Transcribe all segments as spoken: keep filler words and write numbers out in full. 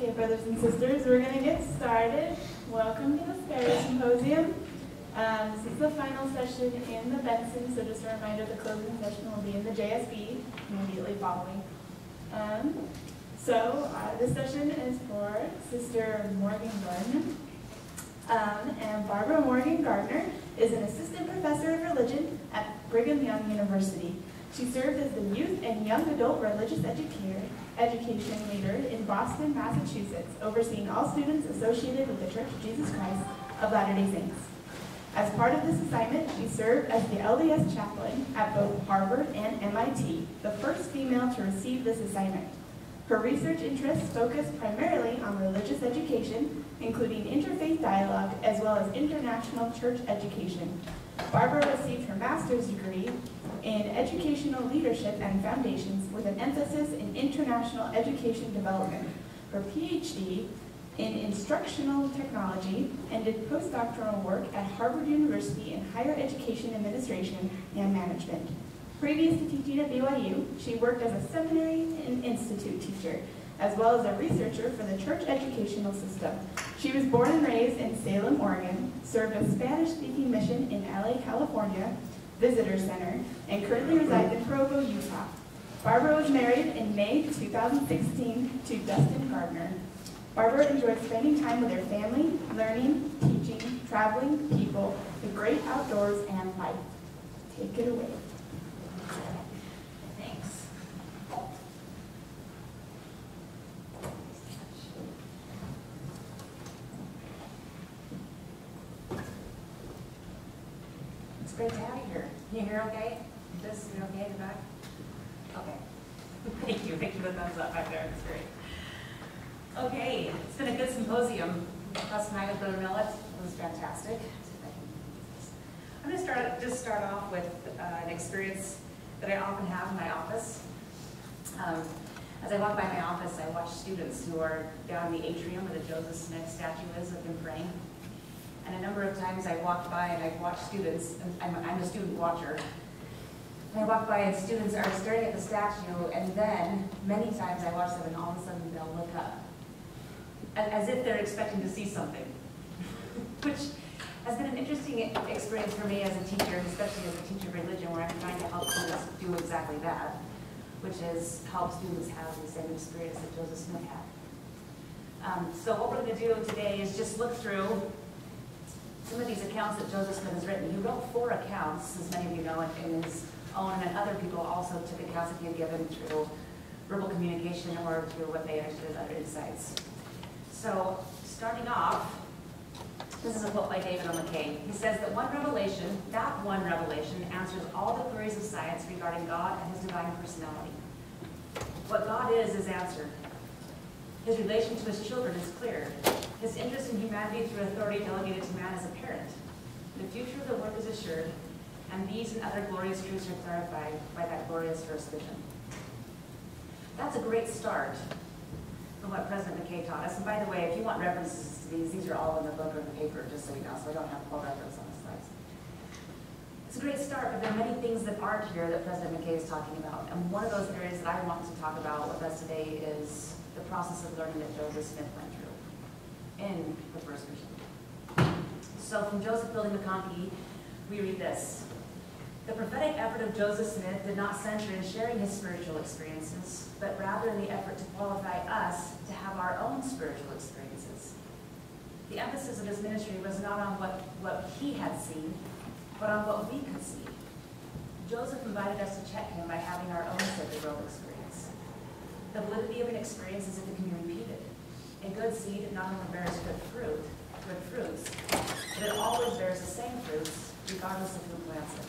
Okay, brothers and sisters, we're going to get started. Welcome to the Sparrow Symposium. Um, this is the final session in the Benson, so just a reminder, the closing session will be in the J S B immediately following. Um, so uh, this session is for Sister Morgan Gardner. Um, and Barbara Morgan Gardner is an assistant professor of religion at Brigham Young University. She served as the youth and young adult religious educator, education leader in Boston, Massachusetts, overseeing all students associated with the Church of Jesus Christ of Latter-day Saints. As part of this assignment, she served as the L D S chaplain at both Harvard and M I T, the first female to receive this assignment. Her research interests focus primarily on religious education, including interfaith dialogue, as well as international church education. Barbara received her master's degree in educational leadership and foundations with an emphasis in international education development, her P H D in instructional technology, and did postdoctoral work at Harvard University in higher education administration and management. Previous to teaching at B Y U, she worked as a seminary and institute teacher, as well as a researcher for the church educational system. She was born and raised in Salem, Oregon, served a Spanish-speaking mission in L A, California, Visitor Center, and currently resides in Provo, Utah. Barbara was married in May two thousand sixteen to Dustin Gardner. Barbara enjoyed spending time with her family, learning, teaching, traveling, people, the great outdoors, and life. Take it away. Thanks. It's great to have you here. Can you hear okay? This, you okay in the back? Okay. Thank you. Thank you for the thumbs up back there. That's great. Okay, it's been a good symposium. Last night with Brother Millet, it was fantastic. I'm going to start just start off with uh, an experience that I often have in my office. Um, as I walk by my office, I watch students who are down in the atrium where the Joseph Smith statue is, have been praying. And a number of times I walked by and I've watched students, and I'm, I'm a student watcher, and I walk by and students are staring at the statue, and then many times I watch them and all of a sudden they'll look up, as if they're expecting to see something, which has been an interesting experience for me as a teacher, especially as a teacher of religion, where I'm trying to help students do exactly that, which is help students have the same experience that Joseph Smith had. Um, so what we're going to do today is just look through some of these accounts that Joseph Smith has written. He wrote four accounts, as many of you know, in his own, and other people also took accounts that he had given through verbal communication or through what they understood as other insights. So, starting off, this is a quote by David O. McKay. He says that one revelation, that one revelation, answers all the queries of science regarding God and his divine personality. What God is, is answered. His relation to his children is clear. His interest in humanity through authority delegated to man is apparent. The future of the work is assured, and these and other glorious truths are clarified by that glorious first vision. That's a great start from what President McKay taught us. And by the way, if you want references to these, these are all in the book or in the paper, just so you know, so I don't have full reference on the slides. It's a great start, but there are many things that aren't here that President McKay is talking about. And one of those areas that I want to talk about with us today is the process of learning that Joseph Smith went through in the first vision. So from Joseph Fielding McConkie, we read this. The prophetic effort of Joseph Smith did not center in sharing his spiritual experiences, but rather in the effort to qualify us to have our own spiritual experiences. The emphasis of his ministry was not on what, what he had seen, but on what we could see. Joseph invited us to check him by having our own sacred world experience. The validity of an experience is if it can be repeated. A good seed not only bears good fruit, good fruits, but it always bears the same fruits, regardless of who plants it.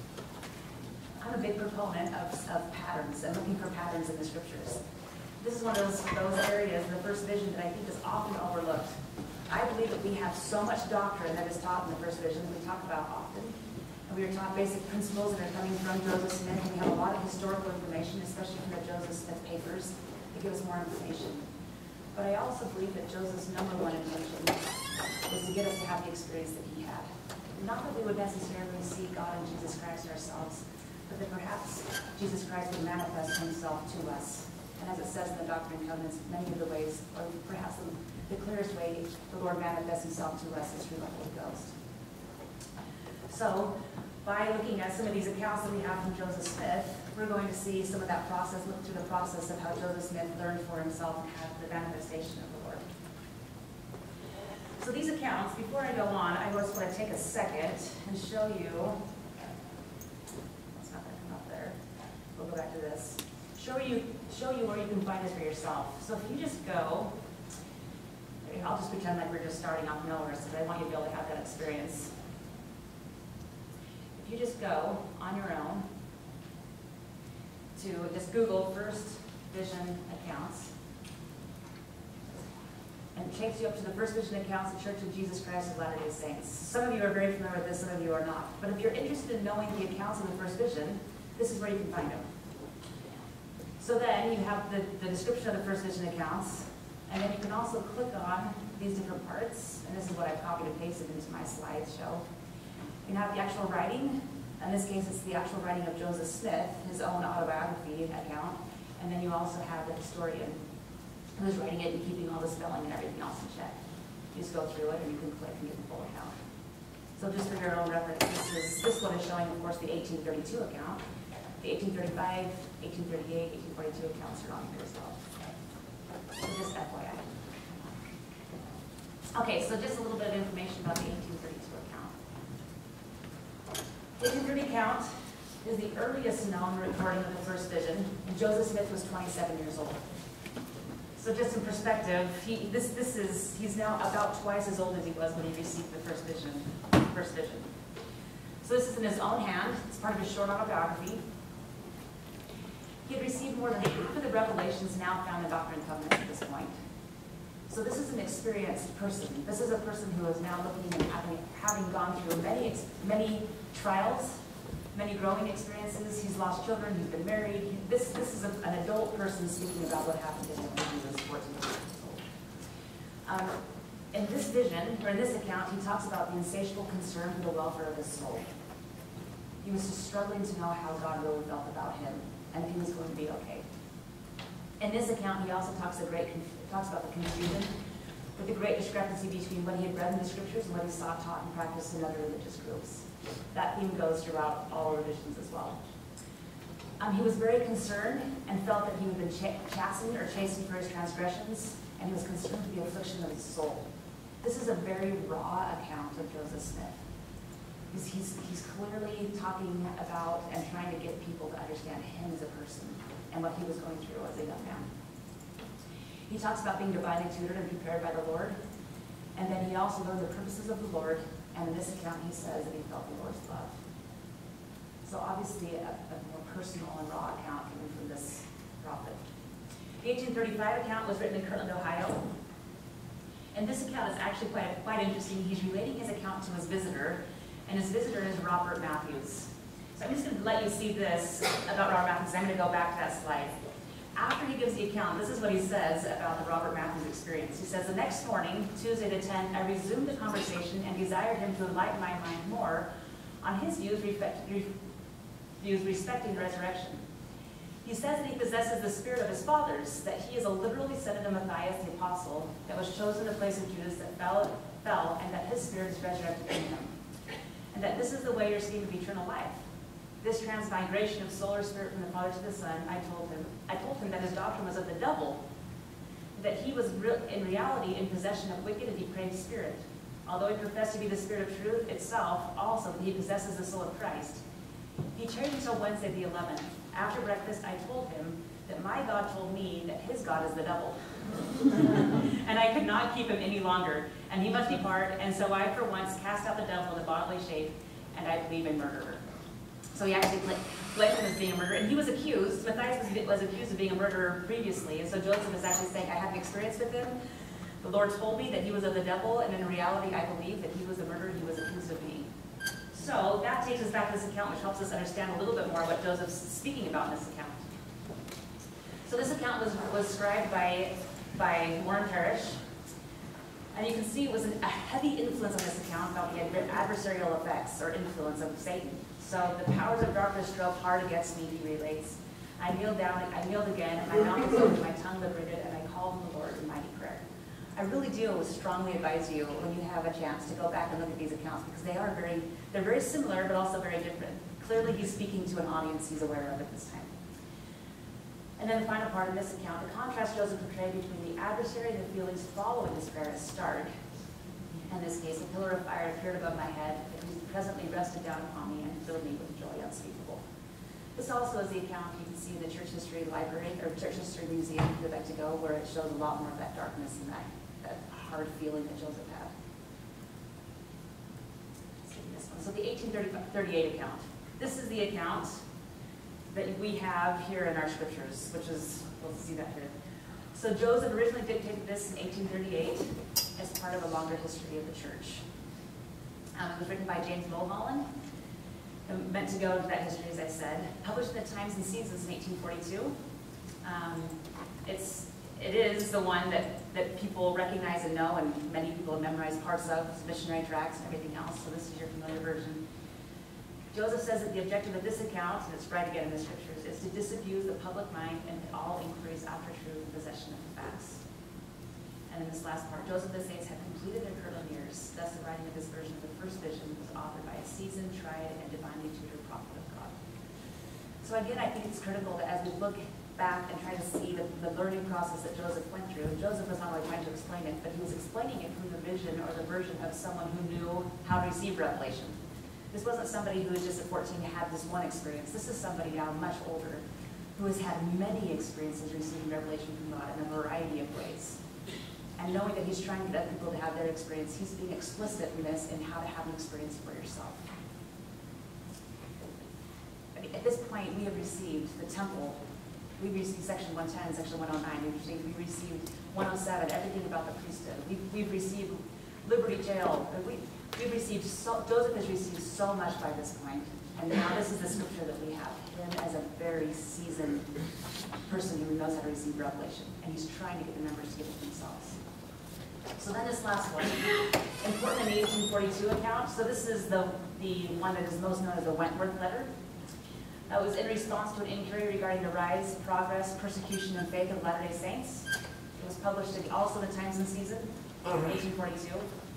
I'm a big proponent of, of patterns and looking for patterns in the scriptures. This is one of those, those areas, the first vision, that I think is often overlooked. I believe that we have so much doctrine that is taught in the first vision that we talk about often. And we are taught basic principles that are coming from Joseph Smith, and we have a lot of historical information, especially from the Joseph Smith papers, that give us more information. But I also believe that Joseph's number one intention was to get us to have the experience that he had. Not that we would necessarily see God and Jesus Christ ourselves, but that perhaps Jesus Christ would manifest himself to us and as it says in the Doctrine and Covenants, many of the ways, or perhaps the, the clearest way the Lord manifests himself to us is through the Holy Ghost. So, by looking at some of these accounts that we have from Joseph Smith, we're going to see some of that process, look through the process of how Joseph Smith learned for himself and had the manifestation of the Lord. So these accounts, before I go on, I just want to take a second and show you, it's not going to come up there, we'll go back to this, show you, show you where you can find this for yourself. So if you just go, I'll just pretend like we're just starting off nowhere, because I want you to be able to have that experience. If you just go on your own to just Google First Vision Accounts, and it takes you up to the First Vision Accounts of Church of Jesus Christ of Latter-day Saints. Some of you are very familiar with this, some of you are not. But if you're interested in knowing the accounts of the First Vision, this is where you can find them. So then you have the, the description of the First Vision accounts, and then you can also click on these different parts, and this is what I've copied and pasted into my slideshow. You can have the actual writing. In this case, it's the actual writing of Joseph Smith, his own autobiography account, and then you also have the historian who's writing it and keeping all the spelling and everything else in check. You just go through it and you can click and get the full account. So just for your own reference, this is this one is showing, of course, the eighteen thirty-two account. The eighteen thirty-five, eighteen thirty-eight, eighteen forty-two accounts are on here as well. So just F Y I. Okay, so just a little bit of information about the eighteen thirty-two account. The eighteen thirty account is the earliest known recording of the First Vision, and Joseph Smith was twenty-seven years old. So just in perspective, he, this, this is, he's now about twice as old as he was when he received the First Vision. First Vision. So this is in his own hand. It's part of his short autobiography. He had received more than half of the revelations now found in Doctrine and Covenants at this point. So this is an experienced person. This is a person who is now looking and having, having gone through many, many trials, many growing experiences. He's lost children. He's been married. He, this, this is a, an adult person speaking about what happened to him when he was fourteen years old. Um, in this vision, or in this account, he talks about the insatiable concern for the welfare of his soul. He was just struggling to know how God really felt about him and if he was going to be okay. In this account, he also talks, a great, talks about the confusion, with the great discrepancy between what he had read in the scriptures and what he saw taught and practiced in other religious groups. That theme goes throughout all religions as well. Um, he was very concerned and felt that he had been ch chastened or chastened for his transgressions, and he was concerned with the affliction of his soul. This is a very raw account of Joseph Smith. He's, he's, he's clearly talking about and trying to get people to understand him as a person and what he was going through as a young man. He talks about being divinely tutored and prepared by the Lord, and then he also learned the purposes of the Lord, and in this account he says that he felt the Lord's love. So obviously a, a more personal and raw account coming from this prophet. The eighteen thirty-five account was written in Kirtland, Ohio. And this account is actually quite, quite interesting. He's relating his account to his visitor, and his visitor is Robert Matthews. So I'm just going to let you see this about Robert Matthews. I'm going to go back to that slide. After he gives the account, this is what he says about the Robert Matthews experience. He says, the next morning, Tuesday the tenth, I resumed the conversation and desired him to enlighten my mind more on his views, respect, views respecting the resurrection. He says that he possesses the spirit of his fathers, that he is a literal descendant of Matthias the apostle, that was chosen in the place of Judas that fell, fell and that his spirit is resurrected in him. And that this is the way you're seeing of eternal life. This transmigration of soul or spirit from the Father to the Son, I told him. I told him that his doctrine was of the devil, that he was re in reality in possession of wicked and depraved spirit. Although he professed to be the Spirit of truth itself, also that he possesses the soul of Christ. He tarried until Wednesday the eleventh. After breakfast, I told him that my God told me that his God is the devil. And I could not keep him any longer, and he must depart, and so I for once cast out the devil in the bodily shape, and I believe in murderer. So he actually labeled him as being a murderer, and he was accused, Matthias was, was accused of being a murderer previously, and so Joseph is actually saying, I had an experience with him. The Lord told me that he was of the devil, and in reality I believe that he was the murderer he was accused of being. So that takes us back to this account, which helps us understand a little bit more what Joseph's speaking about in this account. So this account was, was scribed by, by Warren Parrish, and you can see it was an, a heavy influence on this account about the adversarial effects or influence of Satan. So the powers of darkness drove hard against me, he relates. I kneeled down, I kneeled again, and my mouth was open, my tongue liberated, and I called on the Lord in mighty prayer. I really do strongly advise you when you have a chance to go back and look at these accounts because they are very, they're very similar but also very different. Clearly he's speaking to an audience he's aware of at this time. And then the final part of this account, the contrast Joseph portrayed between the adversary and the feelings following this prayer is stark. In this case, a pillar of fire appeared above my head, and he presently rested down upon me and filled me with joy unspeakable. This also is the account you can see in the Church History Library, or Church History Museum, if you'd like to go, where it shows a lot more of that darkness and that, that hard feeling that Joseph had. Let's see this one. So the eighteen thirty-eight account. This is the account that we have here in our scriptures, which is, we'll see that here. So Joseph originally dictated this in eighteen thirty-eight as part of a longer history of the church. Um, it was written by James Mulholland. I'm meant to go into that history, as I said. Published in the Times and Seasons in eighteen forty-two. Um, it's, it is the one that, that people recognize and know, and many people have memorized parts of, missionary tracts and everything else, so this is your familiar version. Joseph says that the objective of this account, and it's right again in the scriptures, is to disabuse the public mind and all inquiries after truth and possession of the facts. And in this last part, Joseph the saints had completed their curling years. Thus, the writing of this version of the first vision was authored by a seasoned, tried, and divinely tutored prophet of God. So again, I think it's critical that as we look back and try to see the, the learning process that Joseph went through, Joseph was not only trying to explain it, but he was explaining it through the vision or the version of someone who knew how to receive revelation. This wasn't somebody who was just at fourteen to have this one experience. This is somebody now much older who has had many experiences receiving revelation from God in a variety of ways. And knowing that he's trying to get other people to have their experience, he's being explicit in this and how to have an experience for yourself. At this point, we have received the temple. We received section one ten, section one oh nine. We received, we received one oh seven, everything about the priesthood. We've, we've received Liberty Jail. We, we've received so, Joseph has received so much by this point. And now this is the scripture that we have. Him as a very seasoned person who knows how to receive revelation. And he's trying to get the members to give it themselves. So then this last one, important in the eighteen forty-two account. So this is the, the one that is most known as the Wentworth letter. That was in response to an inquiry regarding the rise, progress, persecution, and faith of Latter-day Saints. It was published in also the Times and Season in eighteen forty-two.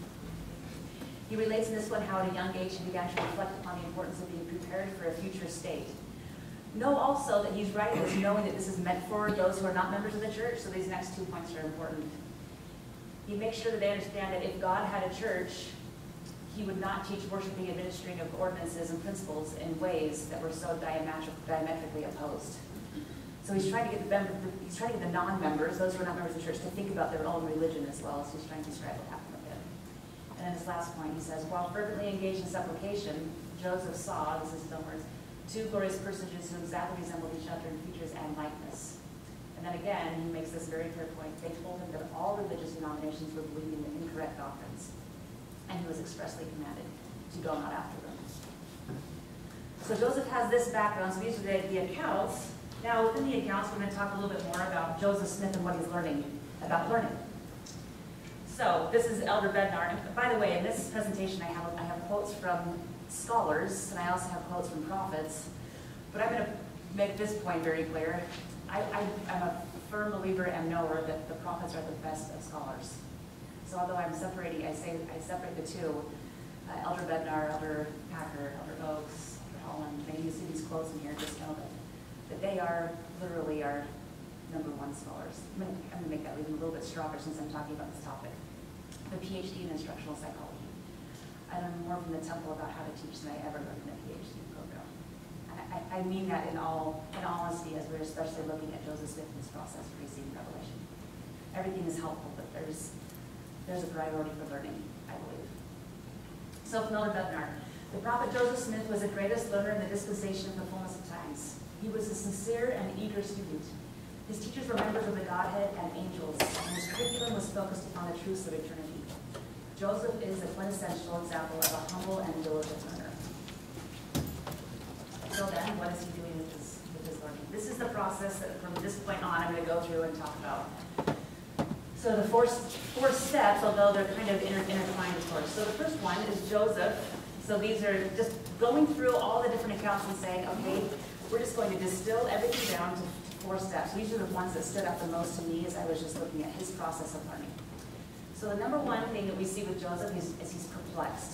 He relates in this one how at a young age he began to reflect upon the importance of being prepared for a future state. Know also that he's writing this knowing that this is meant for those who are not members of the church, so these next two points are important. He makes sure that they understand that if God had a church, he would not teach worshiping and administering of ordinances and principles in ways that were so diametri diametrically opposed. So he's trying to get the, he's trying to get the non-members, those who are not members of the church, to think about their own religion as well. So he's trying to describe what happened with it. And then his last point, he says, while fervently engaged in supplication, Joseph saw, this is his own words, two glorious personages who exactly resembled each other in features and likeness. And then again, he makes this very clear point. They told him that all religious denominations were believing in incorrect doctrines. And he was expressly commanded to go not after them. So Joseph has this background. So these are the, the accounts. Now, within the accounts, we're going to talk a little bit more about Joseph Smith and what he's learning about learning. So this is Elder Bednar. And by the way, in this presentation, I have, I have quotes from scholars, and I also have quotes from prophets. But I'm going to make this point very clear. I, I, I'm a firm believer and knower that the prophets are the best of scholars. So although I'm separating, I say I separate the two, uh, Elder Bednar, Elder Packer, Elder Oaks, Elder Holland, maybe you see these quotes in here, just know that, that they are literally our number one scholars. I'm going, to, I'm going to make that even a little bit stronger since I'm talking about this topic. The PhD in instructional psychology. I learned more from the temple about how to teach than I ever learned in a PhD program. I, I mean that in all in honesty, as we're especially looking at Joseph Smith and his process for receiving revelation. Everything is helpful, but there's there's a priority for learning, I believe. So from Elder Bednar, the prophet Joseph Smith was the greatest learner in the dispensation of the fullness of times. He was a sincere and eager student. His teachers were members of the Godhead and angels, and his curriculum was focused upon the truths of eternity. Joseph is a quintessential example of a humble and diligent learner. So then, what is he doing with his, with his learning? This is the process that from this point on I'm going to go through and talk about. So the four, four steps, although they're kind of inter, intertwined, of course. So the first one is Joseph. So these are just going through all the different accounts and saying, okay, we're just going to distill everything down to four steps. These are the ones that stood out the most to me as I was just looking at his process of learning. So the number one thing that we see with Joseph is, is he's perplexed.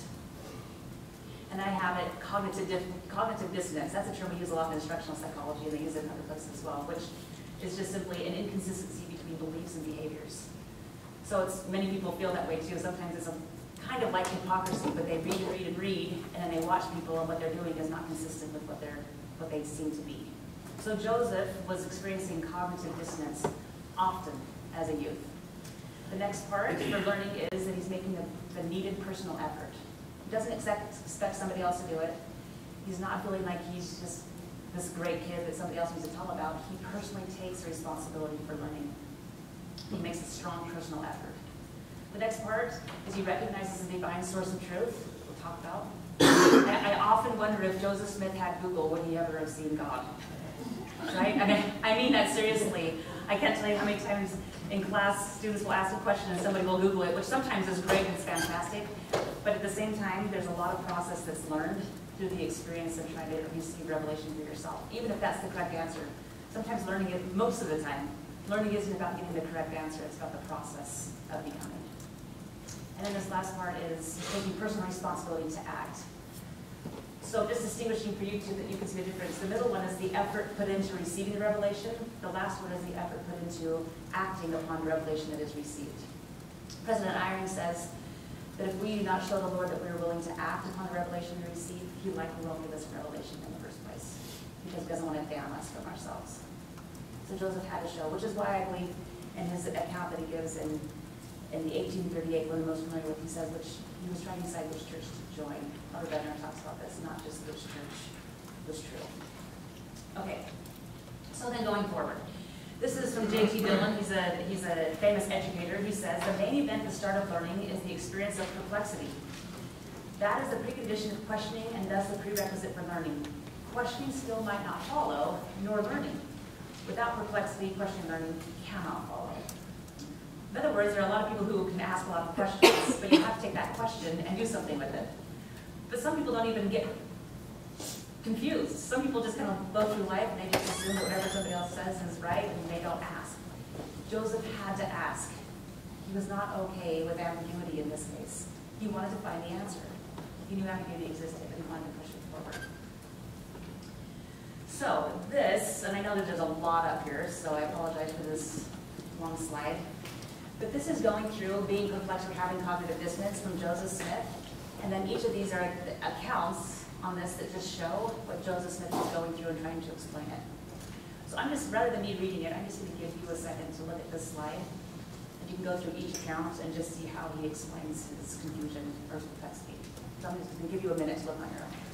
And I have it, cognitive, cognitive dissonance. That's a term we use a lot in instructional psychology, and they use it in other places as well, which is just simply an inconsistency between beliefs and behaviors. So it's, many people feel that way too. Sometimes it's a kind of like hypocrisy, but they read and read and read, and then they watch people, and what they're doing is not consistent with what they're what they seem to be. So Joseph was experiencing cognitive dissonance often as a youth. The next part for learning is that he's making the, the needed personal effort. He doesn't expect, expect somebody else to do it. He's not feeling like he's just this great kid that somebody else needs to tell about. He personally takes the responsibility for learning. He makes a strong personal effort. The next part is he recognizes a divine source of truth. We'll talk about. I, I often wonder if Joseph Smith had Google, would he ever have seen God? Right? I mean, I mean that seriously. I can't tell you how many times in class students will ask a question and somebody will Google it, which sometimes is great and it's fantastic. But at the same time, there's a lot of process that's learned through the experience of trying to receive revelation for yourself, even if that's the correct answer. Sometimes learning it, most of the time, learning isn't about getting the correct answer, it's about the process of becoming. And then this last part is taking personal responsibility to act. So just distinguishing for you two that you can see the difference. The middle one is the effort put into receiving the revelation. The last one is the effort put into acting upon the revelation that is received. President Eyring says that if we do not show the Lord that we are willing to act upon the revelation we receive, he likely won't give us revelation in the first place, because he doesn't want to damn us from ourselves. So Joseph had to show, which is why I believe in his account that he gives in in the eighteen thirty-eight, one of the most familiar with, he says which he was trying to decide which church to join. Elder Bednar talks about this, not just which church was true. Okay, so then going forward. This is from J T Dillon. He's a, he's a famous educator. He says, the main event at the start of learning is the experience of perplexity. That is the precondition of questioning and thus the prerequisite for learning. Questioning still might not follow, nor learning. Without perplexity, questioning and learning cannot follow. In other words, there are a lot of people who can ask a lot of questions, but you have to take that question and do something with it. But some people don't even get confused. Some people just kind of go through life and they just assume that whatever somebody else says is right and they don't ask. Joseph had to ask. He was not okay with ambiguity in this case. He wanted to find the answer. He knew ambiguity existed and he wanted to push it forward. So this, and I know that there's a lot up here, so I apologize for this long slide. But this is going through being perplexed or having cognitive dissonance from Joseph Smith. And then each of these are accounts on this that just show what Joseph Smith is going through and trying to explain it. So I'm just, rather than me reading it, I'm just going to give you a second to look at this slide. And you can go through each account and just see how he explains his confusion or perplexity. So I'm just going to give you a minute to look on your own.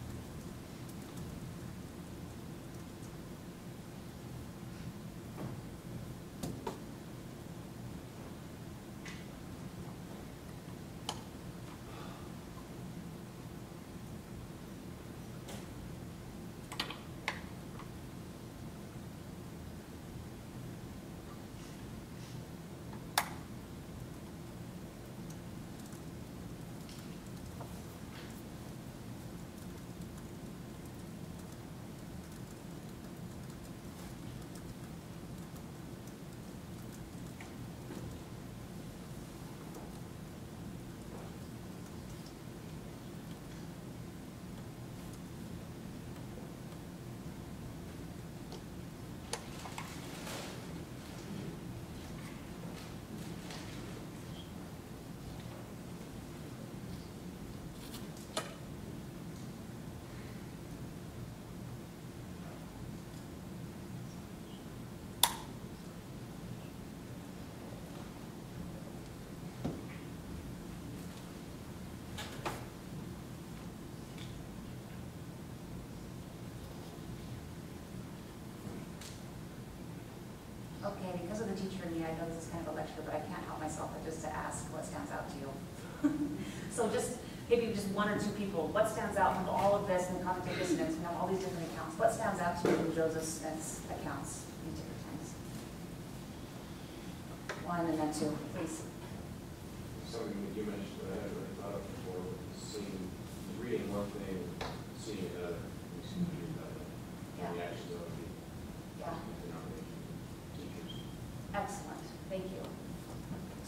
Okay, because of the teacher in me, I know this is kind of a lecture, but I can't help myself but just to ask what stands out to you. So just maybe just one or two people, what stands out from all of this and cognitive dissonance? We have all these different accounts. What stands out to you from Joseph Smith's accounts these different times? One and then two, please. Something that you mentioned that I hadn't really thought of before, was seeing, reading one thing, seeing another. We seem to do that. Yeah.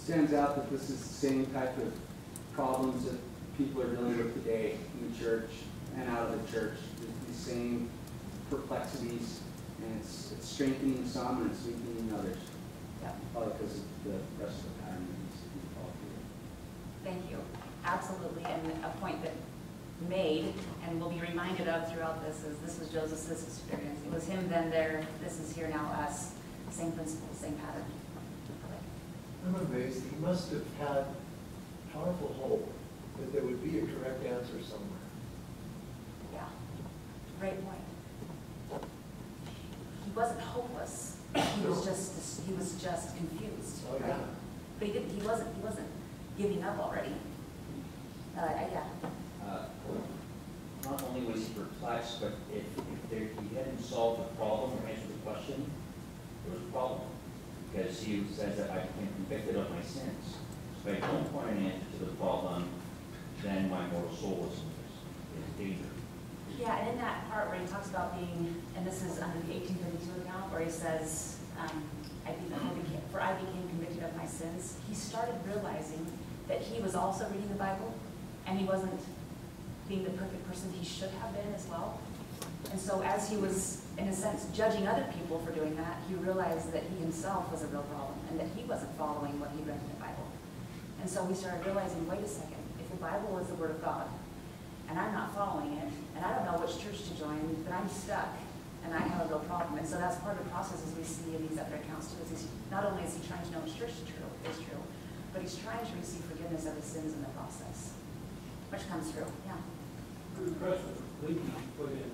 stands out that this is the same type of problems that people are dealing with today in the church and out of the church. These same perplexities, and it's, it's strengthening some and it's weakening others. Yeah. Probably because of the rest of the pattern that needs to be followed through. Thank you. Absolutely, and a point that made and will be reminded of throughout this is this was Joseph's experience. It was him then there, this is here now us. Same principle, same pattern. I'm amazed. He must have had powerful hope that there would be a correct answer somewhere. Yeah, great point. He wasn't hopeless. He was just he was just confused. Oh, right? yeah. But he didn't. He wasn't. He wasn't giving up already. Uh, yeah. Uh, Not only was he perplexed, but if, if there, he hadn't solved the problem or answered the question, there was a problem. Because he says that I became convicted of my sins. So if I don't find an answer to the problem, then my mortal soul is in danger. Yeah, and in that part where he talks about being, and this is under the eighteen thirty-two account, where he says, um, I became, for I became convicted of my sins, he started realizing that he was also reading the Bible, and he wasn't being the perfect person he should have been as well. And so as he was, in a sense, judging other people for doing that, he realized that he himself was a real problem, and that he wasn't following what he read in the Bible. And so we started realizing, wait a second, if the Bible is the Word of God, and I'm not following it, and I don't know which church to join, then I'm stuck, and I have a real problem. And so that's part of the process as we see in these other accounts too, is he's, not only is he trying to know which church is true, is true, but he's trying to receive forgiveness of his sins in the process, which comes through, yeah. I'm impressed with the lead you put in.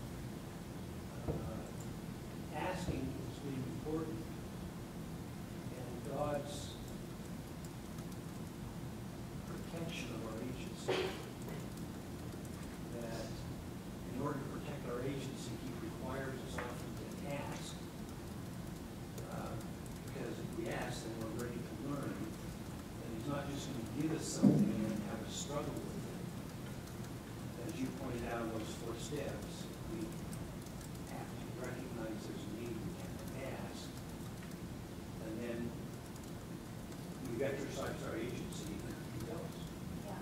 Uh, asking is being important, and God's protection of our agency. That in order to protect our agency, He requires us often to ask. Uh, because if we ask, then we're ready to learn. And He's not just going to give us something and have us struggle with it. As you pointed out in those four steps, we have to recognize there's a need, we have to ask, and then we exercise our agency, and He goes. Yeah.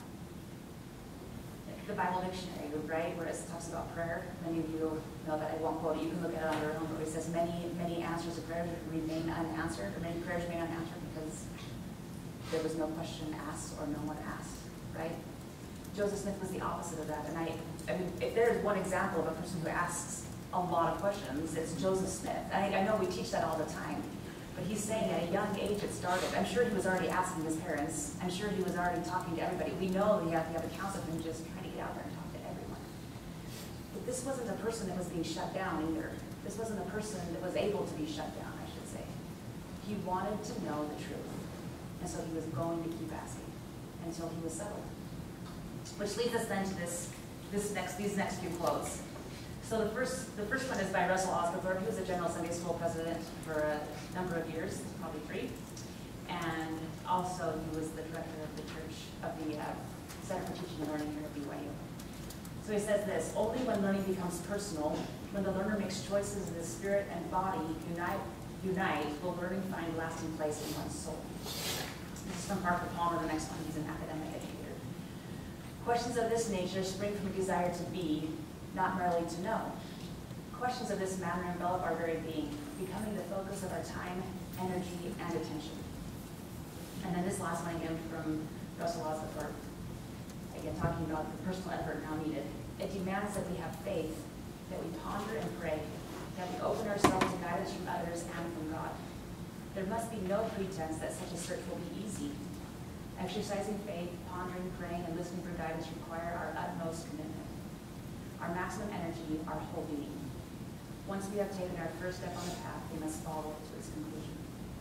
The Bible dictionary, right, where it talks about prayer. Many of you know that. I won't quote it. You can look at it on your own. But it says many, many answers of prayer remain unanswered, or many prayers remain unanswered because there was no question asked or no one asked, right? Joseph Smith was the opposite of that. And I, I mean, if there is one example of a person who asks a lot of questions, it's Joseph Smith. I, I know we teach that all the time. But he's saying at a young age it started. I'm sure he was already asking his parents. I'm sure he was already talking to everybody. We know we have, we have accounts of him just trying to get out there and talk to everyone. But this wasn't a person that was being shut down either. This wasn't a person that was able to be shut down, I should say. He wanted to know the truth. And so he was going to keep asking until he was settled. Which leads us then to this, this next, these next few quotes. So the first, the first one is by Russell Osgothorpe. He was a General Sunday School president for a number of years, probably three. And also he was the director of the church, of the uh, Center for Teaching and Learning here at B Y U. So he says this: only when learning becomes personal, when the learner makes choices in the spirit and body unite, unite will learning find lasting place in one's soul. This is from Parker Palmer. The next one, he's an academic educator. Questions of this nature spring from a desire to be, not merely to know. Questions of this manner envelop our very being, becoming the focus of our time, energy, and attention. And then this last one again from Russell Osgothorpe, again talking about the personal effort now needed. It demands that we have faith, that we ponder and pray, that we open ourselves to guidance from others and from God. There must be no pretense that such a search will be easy. Exercising faith, pondering, praying, and listening for guidance require our utmost commitment, our maximum energy, our whole being. Once we have taken our first step on the path, we must follow to its conclusion.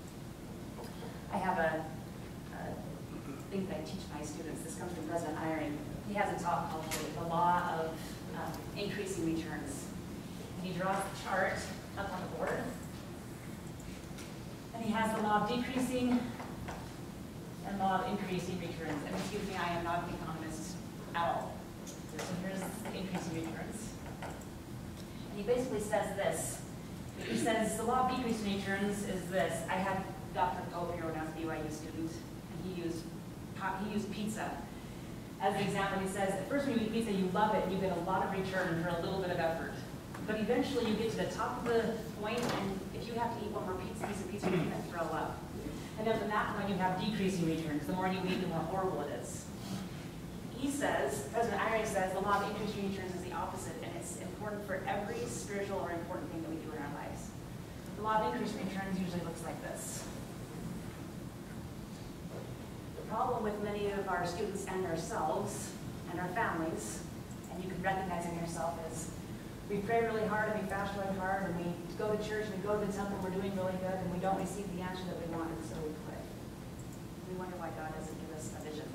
I have a, a thing that I teach my students. This comes from President Eyring. He has a talk called The Law of um, Increasing Returns. And he draws the chart up on the board. And he has the law of decreasing and law of increasing returns. And excuse me, I am not an economist at all. So here's the increasing returns. And he basically says this. He says the law of decreasing returns is this. I had Doctor Pope here when I was a B Y U student. he used, pa- he used pizza as an example. He says, at first when you eat pizza, you love it, and you get a lot of return for a little bit of effort. But eventually you get to the top of the point, and if you have to eat one more pizza, piece of pizza, you're going to throw up. And then from that point, you have decreasing returns. The more you eat, the more horrible it is. He says, President Eyring says, the law of increasing returns is the opposite, and it's important for every spiritual or important thing that we do in our lives. The law of increasing returns usually looks like this. The problem with many of our students and ourselves and our families, and you can recognize in yourself, is we pray really hard and we fast really hard and we go to church and we go to the temple, we're doing really good, and we don't receive the answer that we want, and so we quit. We wonder why God doesn't give us a vision.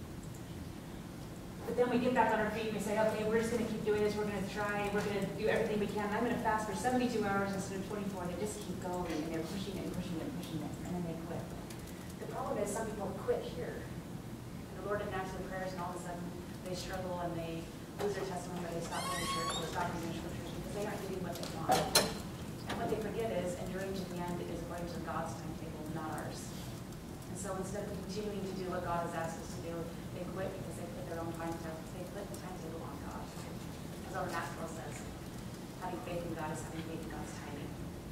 But then we get back on our feet and we say, okay, we're just going to keep doing this, we're going to try, we're going to do everything we can. I'm going to fast for seventy-two hours instead of twenty-four. They just keep going and they're pushing it and pushing it and pushing it, and then they quit. The problem is some people quit here. And the Lord didn't answer the prayers, and all of a sudden they struggle and they lose their testimony, or they stop going to church, or they stop using scriptures because they aren't getting what they want. And what they forget is enduring to the end is according to God's timetable, not ours. And so instead of continuing to do what God has asked us to do, they quit because they put their own timetable. They put the timetable on God. As our Maxwell says, having faith in God is having faith in God's timing.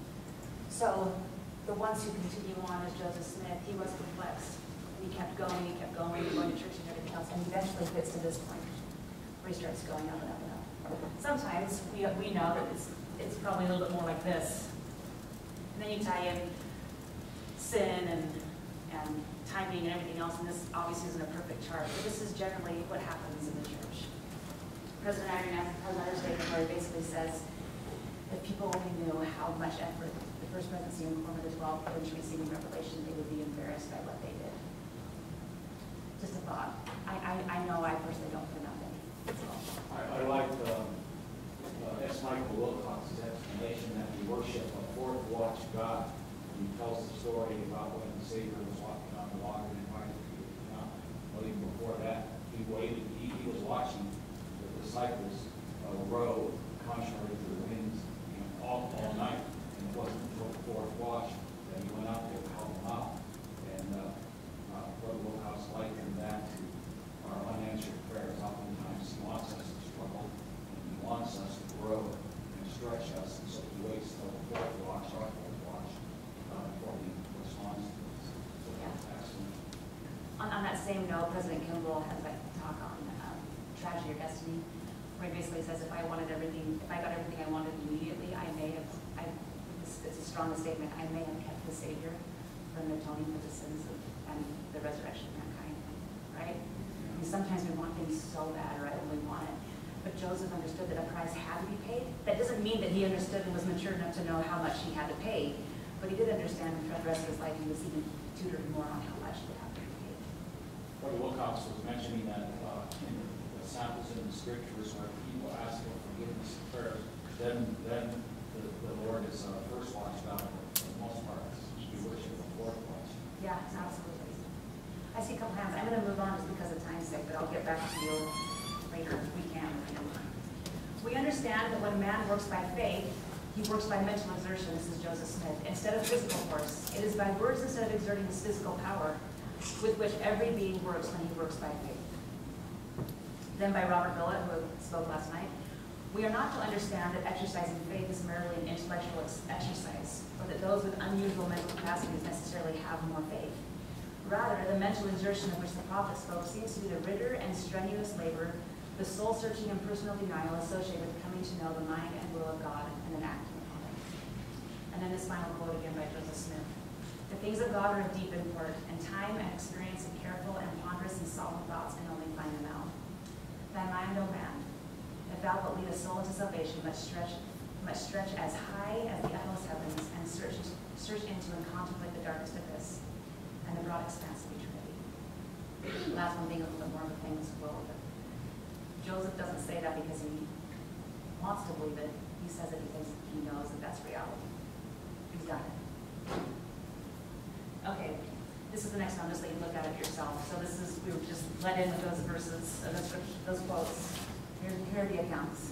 So the ones who continue on as Joseph Smith, he was perplexed. And he kept going, he kept going, going to church and everything else, and eventually gets to this point where he starts going up and up and up. Sometimes we, we know that it's, it's probably a little bit more like this. And then you tie in sin and, and timing and everything else, and this obviously isn't a perfect chart, but this is generally what happens in the church. President Eyring has another statement where he basically says, if people only knew how much effort the first presidency and former the twelfth put into receiving revelation, they would be embarrassed by what they did. Just a thought. I, I, I know I personally don't for nothing. So. I, I like um, uh, S. Michael Wilcox's explanation that we worship a fourth watch God. He tells the story about when the Savior was walking on the water and invited people to come. Well, even before that, he waited. He, he was watching the disciples uh, row contrary to the winds, you know, all, all night. And it wasn't until the fourth watch that he went out there to help them out. And uh, uh, Brother Wilcox likened that to our unanswered prayers. Oftentimes he wants us to struggle, and he wants us to grow and stretch us, and so he waits till the fourth watch, our fourth watch, uh, before he responds to us. So that's excellent. On, on that same note, President Kimball has a talk on um, tragedy or destiny, where he basically says, if I wanted everything, if I got everything I wanted immediately, I may have, I, it's, it's a strong statement, I may have kept the Savior from atoning for the sins of, and the resurrection of mankind, right? And sometimes we want things so bad, right, when we want it. But Joseph understood that a price had to be paid. That doesn't mean that he understood and was mature enough to know how much he had to pay, but he did understand for the rest of his life he was even tutored more on how much would have to be paid. Brother Wilcox was mentioning that uh, in the samples in the scriptures where people ask for forgiveness and prayers, then then the, the Lord is uh, first watch God. For the most part, we worship the fourth watch. Yeah, absolutely. I see a couple hands. I'm going to move on just because of time's sake, but I'll get back to you later if we can. We understand that when man works by faith, he works by mental exertion. This is Joseph Smith. Instead of physical force, it is by words instead of exerting his physical power with which every being works when he works by faith. Then by Robert Millett, who spoke last night, we are not to understand that exercising faith is merely an intellectual ex exercise, or that those with unusual mental capacities necessarily have more faith. Rather, the mental exertion of which the prophet spoke seems to be the rigor and strenuous labor, the soul-searching and personal denial associated with coming to know the mind and will of God and then acting upon it. And then this final quote again by Joseph Smith. The things of God are of deep import, and time and experience of careful and ponderous and solemn thoughts can only find them out. Thy mind, O man, if thou wilt lead a soul into salvation, must stretch, must stretch as high as the utmost heavens, and search, search into and contemplate the darkest abyss, and the broad expanse of eternity. Last one being a little bit more of a famous quote, but Joseph doesn't say that because he wants to believe it. He says it because he knows that that's reality. He's done it. Okay, this is the next one. Just let you look at it yourself. So this is, we were just let in with those verses, uh, those, those quotes. Here, here are the accounts.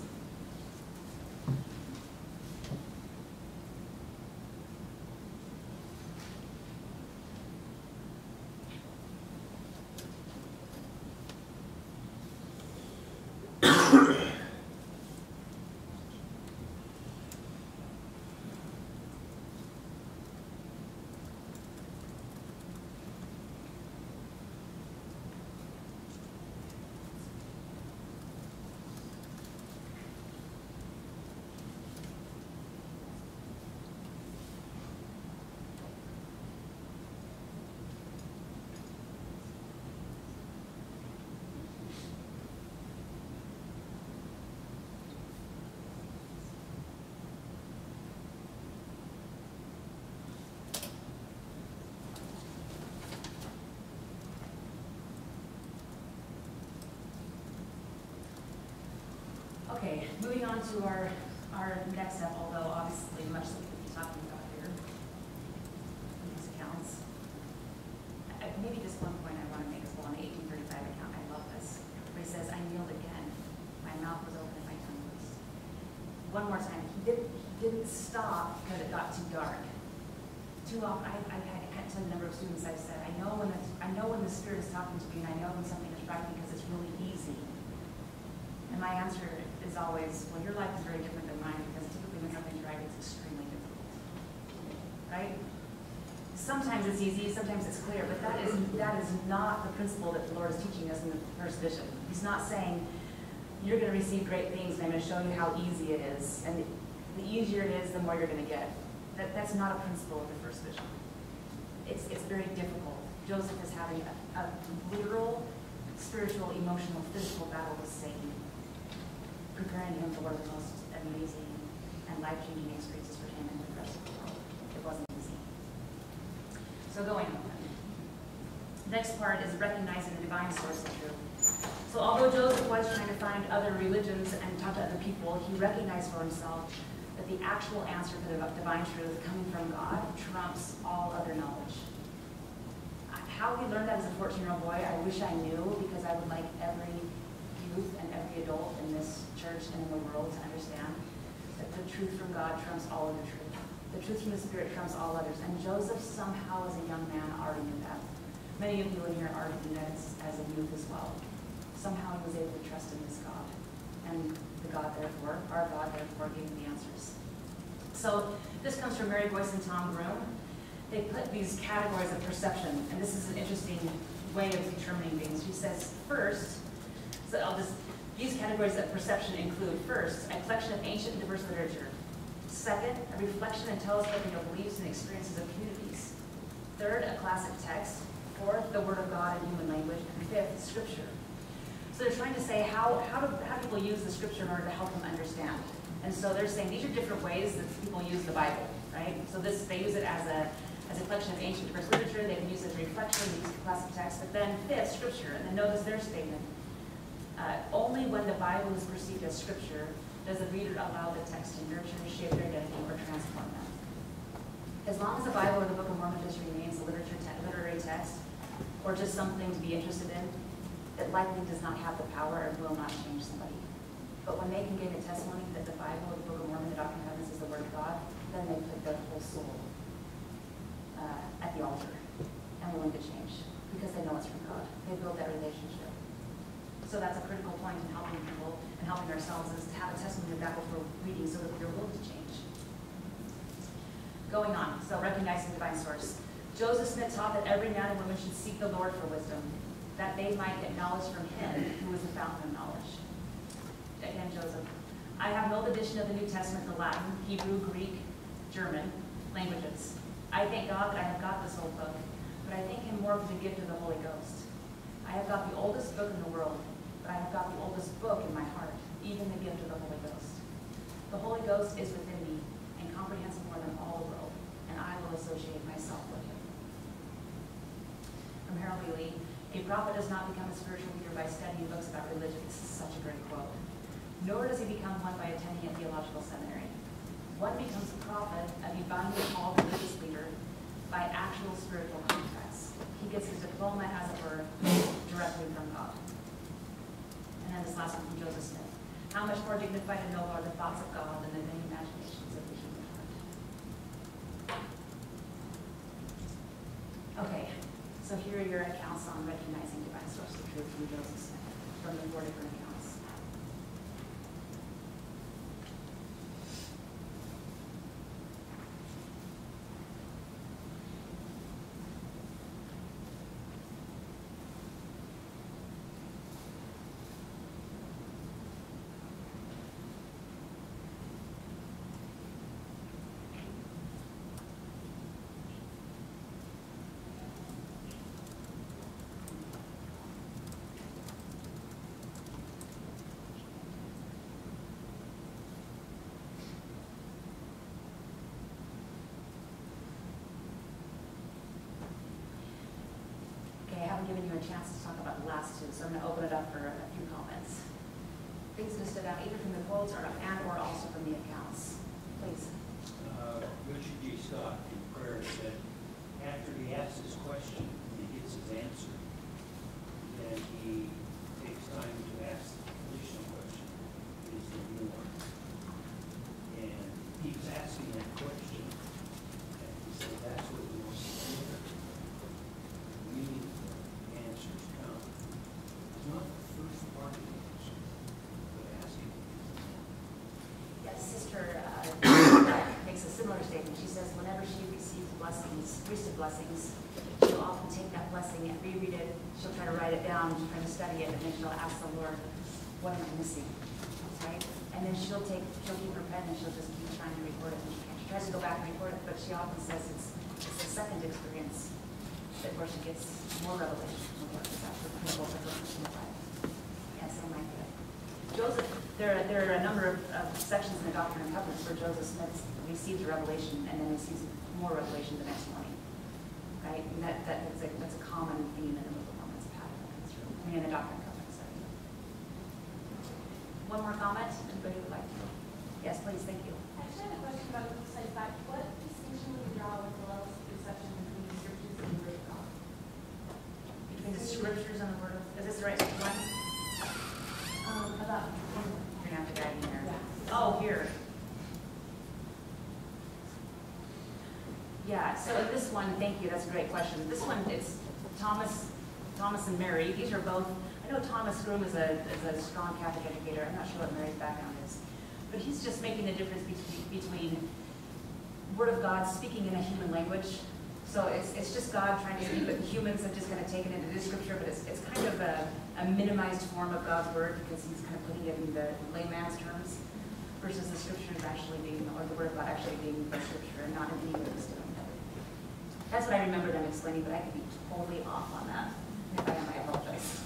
Okay, moving on to our, our next step, although obviously much that we could be talking about here. These accounts. I- Maybe just one point I want to make as well on the eighteen thirty-five account. I love this. Where he says, I kneeled again. My mouth was open and my tongue loose. One more time. He didn't, he didn't stop because it got too dark. Too often, I, I, I can't tell the number of students I've said, I know when it's, I know when the Spirit is talking to me, and I know when something is right because it's really easy. And my answer is always, well, your life is very different than mine, because typically when something's right, it's extremely difficult. Right? Sometimes it's easy, sometimes it's clear, but that is, that is not the principle that the Lord is teaching us in the first vision. He's not saying, you're going to receive great things, and I'm going to show you how easy it is. And the easier it is, the more you're going to get. That, that's not a principle of the first vision. It's, it's very difficult. Joseph is having a, a literal, spiritual, emotional, physical battle with Satan, preparing him for one of the most amazing and life-changing experiences for him and the rest of the world. It wasn't easy. So going on. The next part is recognizing the divine source of truth. So although Joseph was trying to find other religions and talk to other people, he recognized for himself that the actual answer to the divine truth coming from God trumps all other knowledge. How he learned that as a fourteen-year-old boy, I wish I knew, because I would like every youth and every adult in this church and in the world to understand that the truth from God trumps all other truth. The truth from the Spirit trumps all others. And Joseph somehow, as a young man, already knew that. Many of you in here already knew that as, as a youth as well. Somehow he was able to trust in this God. And the God, therefore, our God, therefore, gave him the answers. So this comes from Mary Boyce and Tom Broom. They put these categories of perception, and this is an interesting way of determining things. She says, first, so I'll just, these categories of perception include, first, a collection of ancient and diverse literature. Second, a reflection and telescoping of beliefs and experiences of communities. Third, a classic text. Fourth, the Word of God in human language. And fifth, Scripture. So they're trying to say how, how, do, how do people use the Scripture in order to help them understand. And so they're saying these are different ways that people use the Bible, right? So this, they use it as a, as a collection of ancient diverse literature. They can use it as a reflection, they use it as classic text. But then fifth, Scripture. And then notice their statement. Uh, only when the Bible is perceived as Scripture does the reader allow the text to nurture, shape their identity, or transform them. As long as the Bible or the Book of Mormon just remains a literature te literary text, or just something to be interested in, it likely does not have the power and will not change somebody. But when they can gain a testimony that the Bible, the Book of Mormon, the Doctrine of Covenants is the Word of God, then they put their whole soul uh, at the altar and willing to change because they know it's from God. They build that relationship. So that's a critical point in helping people and helping ourselves, is to have a testimony of that before reading so that we're willing to change. Going on, so recognizing the divine source. Joseph Smith taught that every man and woman should seek the Lord for wisdom, that they might get knowledge from him who is the fountain of knowledge. Again, Joseph. I have no edition of the New Testament in the Latin, Hebrew, Greek, German languages. I thank God that I have got this old book, but I thank him more for the gift of the Holy Ghost. I have got the oldest book in the world, but I have got the oldest book in my heart, even the gift of the Holy Ghost. The Holy Ghost is within me and comprehends more than all the world, and I will associate myself with him. From Harold B. Lee, a prophet does not become a spiritual leader by studying books about religion. This is such a great quote. Nor does he become one by attending a theological seminary. One becomes a prophet, a divinely called religious leader, by actual spiritual contacts. He gets his diploma, as it were, directly from God. And then this last one from Joseph Smith. How much more dignified and noble are the thoughts of God than the vain imaginations of the human heart. Okay, so here are your accounts on recognizing divine source of truth from Joseph Smith, from the four different accounts. Given you a chance to talk about the last two, so I'm going to open it up for a few comments. things that stood out either from the quotes or, and or also from the accounts. Please. Uh, Richard G. Scott in prayer said, after he asks his question, he gets his answer, then he takes time to ask the additional question, is there more? And he was asking that question, and he said that's what we want to hear. Meaningful answers come. It's not the first part of the answer, but asking is the more. Yes, Sister uh, makes a similar statement. She says whenever she receives blessings, priesthood blessings, she'll often take that blessing and reread it. She'll try to write it down, she'll try to study it, and then she'll ask the Lord, what am I missing? Right? And then she'll take, she'll keep her pen and she'll just keep trying to record it. And she, and she tries to go back and record it, but she often says it's, it's a second experience that where she gets more revelation from the Lord. It's after both of her in the Bible. Yes, I'm like that. Joseph, there are, there are a number of, of sections in the Doctrine and Covenants where Joseph Smith receives a revelation and then receives more revelation the next morning. Right? And that, that that's, a, that's a common theme in the Book of Mormon. It's a pattern that comes through. I mean, in the Doctrine and Covenants. Sorry. One more comment? Anybody would like to? Yes, please. Thank you. I actually have a question about the side fact. What distinction would you draw with the level of perception between the scriptures and the word of God? Between the scriptures and the word of, is this the right one? Um, about You're gonna have to guide me here. Yeah. Oh, here. Yeah, so this one, thank you, that's a great question. This one, it's Thomas, Thomas and Mary. These are both, I know Thomas Groom is a, is a strong Catholic educator. I'm not sure what Mary's background is. But he's just making the difference between, between Word of God speaking in a human language. So it's, it's just God trying to speak, but humans have just kind of taken it into this scripture, but it's, it's kind of a, a minimized form of God's Word because he's kind of putting it in the layman's terms versus the scriptures actually being, or the Word of God actually being the scripture and not in any way listed. That's what I remember them explaining, but I could be totally off on that. And if I am, I apologize.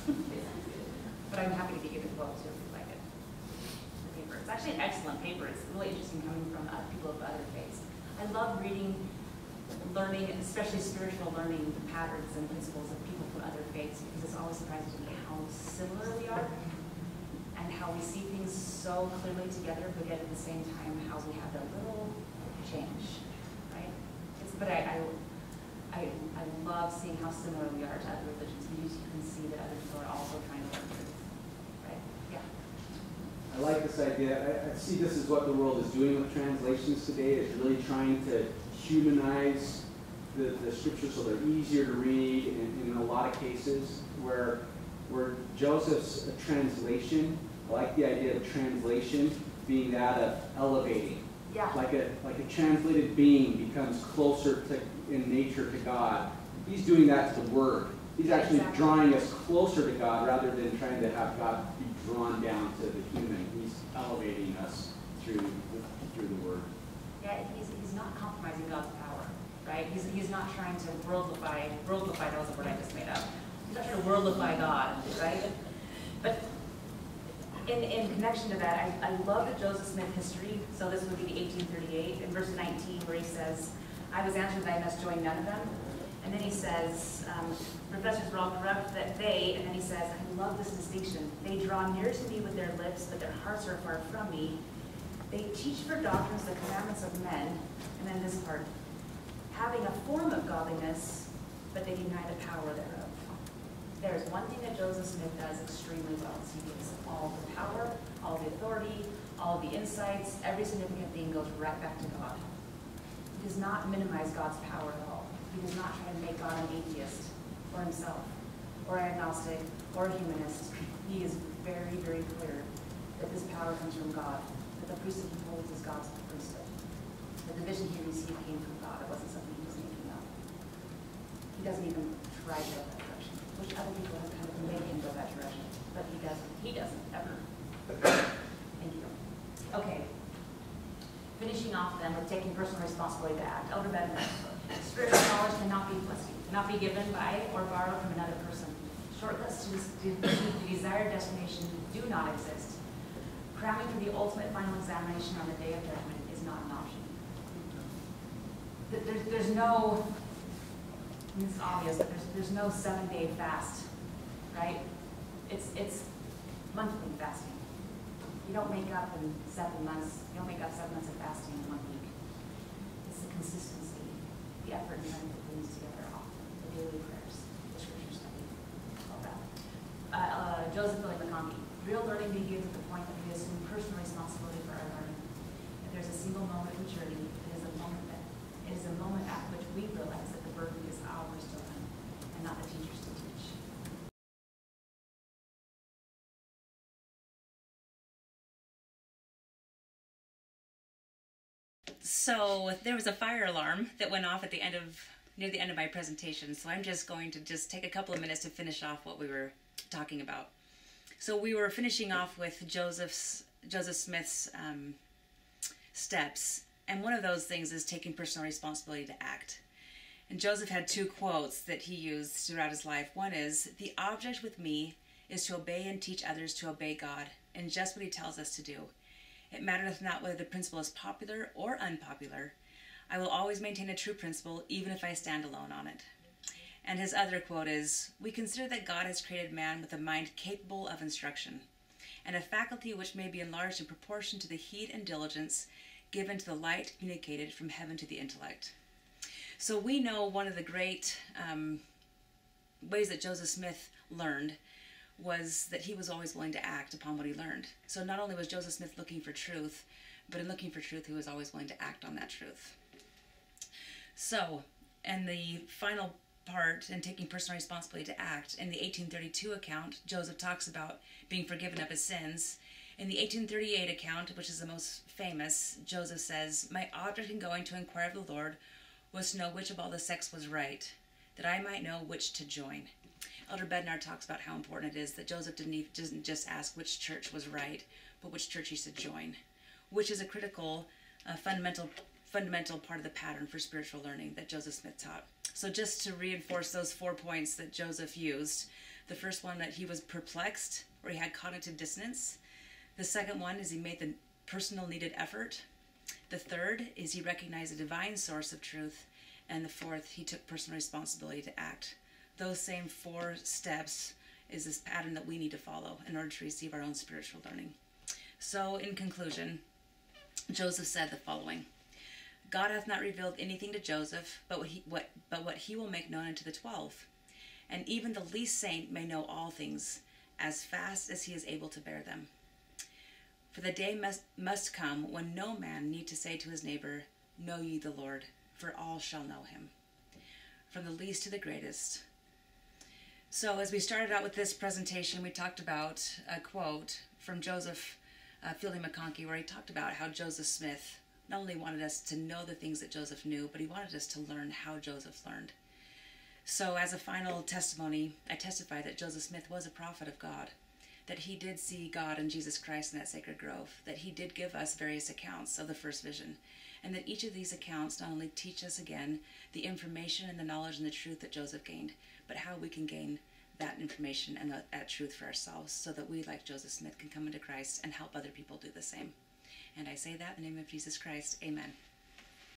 But I'm happy to get you the quote too, if you like it. The paper. It's actually an excellent paper. It's really interesting coming from uh, people of other faiths. I love reading, learning, especially spiritual learning patterns and principles of people from other faiths because it's always surprising to me how similar we are and how we see things so clearly together, but yet at the same time how we have a little change, right? It's, but I, I I, I love seeing how similar we are to other religions. You can see that other people are also trying to learn truth. Right? Yeah. I like this idea. I, I see this as what the world is doing with translations today, is really trying to humanize the, the scriptures so they're easier to read in, in a lot of cases where, where Joseph's translation, I like the idea of translation being that of elevating. Yeah. Like a, like a translated being becomes closer to, in nature to God. He's doing that to the Word. He's actually Exactly. drawing us closer to God rather than trying to have God be drawn down to the human. He's elevating us through the, through the Word. Yeah, he's, he's not compromising God's power, right? He's, he's not trying to worldify, worldify, that was a word I just made up. He's not trying to worldify God, right? But in, in connection to that, I, I love the Joseph Smith history. So this would be the eighteen thirty-eight, in verse nineteen, where he says, I was answered that I must join none of them. And then he says, um, professors were all corrupt, that they, and then he says, I love this distinction, they draw near to me with their lips, but their hearts are far from me. They teach for doctrines the commandments of men, and then this part, having a form of godliness, but they deny the power thereof. There is one thing that Joseph Smith does extremely well, is he gives all the power, all the authority, all the insights, every significant thing goes right back to God. He does not minimize God's power at all. He does not try to make God an atheist or himself, or an agnostic, or a humanist. He is very, very clear that this power comes from God, that the priesthood he holds is God's priesthood. That the vision he received came from God. It wasn't something he was making up. He doesn't even try to go that direction, which other people have kind of made him go that direction, but he doesn't. He doesn't, ever. Thank you. Okay. Finishing off then with taking personal responsibility to act. Elder Bednar. Spiritual knowledge cannot be blessed, cannot be given by or borrowed from another person. Shortcuts to the desired destination do not exist. Cramming for the ultimate final examination on the day of judgment is not an option. There's, there's no, I mean, it's obvious, but there's, there's no seven-day fast, right? It's, it's monthly fasting. You don't make up in seven months, you don't make up seven months of fasting in one week. It's the consistency, the effort, and trying to put things together often, the daily prayers, the scripture study, all that. Uh, uh, Joseph Billy McConkie. Real learning begins at the point that we assume personal responsibility for our learning. If there's a single moment of maturity, it is a moment that it is a moment at which we realize that the burden is ours to learn and not the teacher's to teach. So there was a fire alarm that went off at the end of near the end of my presentation. So I'm just going to just take a couple of minutes to finish off what we were talking about. So we were finishing off with Joseph's Joseph Smith's um, steps, and one of those things is taking personal responsibility to act. And Joseph had two quotes that he used throughout his life. One is, "The object with me is to obey and teach others to obey God, and just what he tells us to do. It mattereth not whether the principle is popular or unpopular. I will always maintain a true principle, even if I stand alone on it." And his other quote is, "We consider that God has created man with a mind capable of instruction, and a faculty which may be enlarged in proportion to the heed and diligence given to the light communicated from heaven to the intellect." So we know one of the great um, ways that Joseph Smith learned was that he was always willing to act upon what he learned. So not only was Joseph Smith looking for truth, but in looking for truth, he was always willing to act on that truth. So, and the final part in taking personal responsibility to act, in the eighteen thirty-two account, Joseph talks about being forgiven of his sins. In the eighteen thirty-eight account, which is the most famous, Joseph says, "My object in going to inquire of the Lord was to know which of all the sects was right, that I might know which to join." Elder Bednar talks about how important it is that Joseph didn't, even, didn't just ask which church was right, but which church he should join, which is a critical, uh, fundamental, fundamental part of the pattern for spiritual learning that Joseph Smith taught. So just to reinforce those four points that Joseph used, the first one, that he was perplexed, or he had cognitive dissonance. The second one is he made the personal needed effort. The third is he recognized a divine source of truth. And the fourth, he took personal responsibility to act. Those same four steps is this pattern that we need to follow in order to receive our own spiritual learning. So in conclusion, Joseph said the following: "God hath not revealed anything to Joseph, but what he, what, but what he will make known unto the twelve. And even the least saint may know all things, as fast as he is able to bear them. For the day must, must come when no man need to say to his neighbor, Know ye the Lord, for all shall know him." From the least to the greatest. So as we started out with this presentation, we talked about a quote from Joseph uh, Fielding McConkie, where he talked about how Joseph Smith not only wanted us to know the things that Joseph knew, but he wanted us to learn how Joseph learned. So as a final testimony, I testify that Joseph Smith was a prophet of God, that he did see God and Jesus Christ in that sacred grove, that he did give us various accounts of the first vision, and that each of these accounts not only teach us again the information and the knowledge and the truth that Joseph gained, but how we can gain that information and that, that truth for ourselves, so that we, like Joseph Smith, can come into Christ and help other people do the same. And I say that in the name of Jesus Christ. Amen.